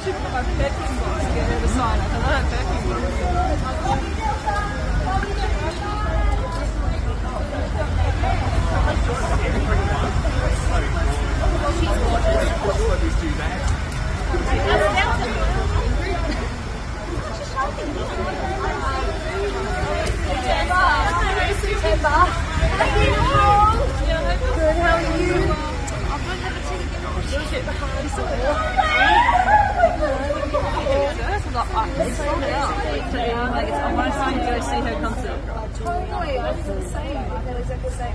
should put my perfume box to get her to sign up. I don't have perfume box. Good, how are you? I want to try and go see her concert. Totally, I feel the same. I feel exactly the same.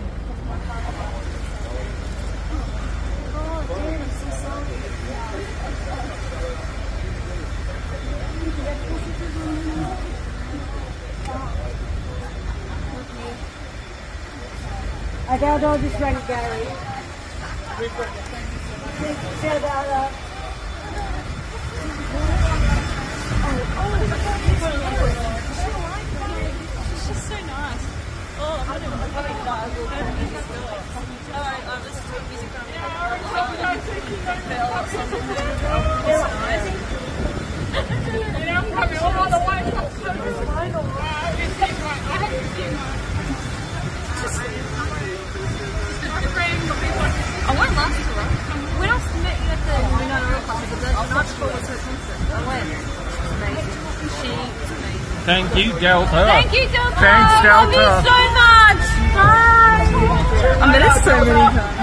Oh, damn, I'm so sorry. Okay, I'll just drink Gary. She's just so nice. Oh, I don't know. Alright, this is sweet music from I went last year. When I met you at the United Rock Concert, the night before was her concert. I went. Amazing. She was amazing. Thank you, Delta. Thank you, Delta. Thanks, Delta. I love you so much. Bye. I met her so many times.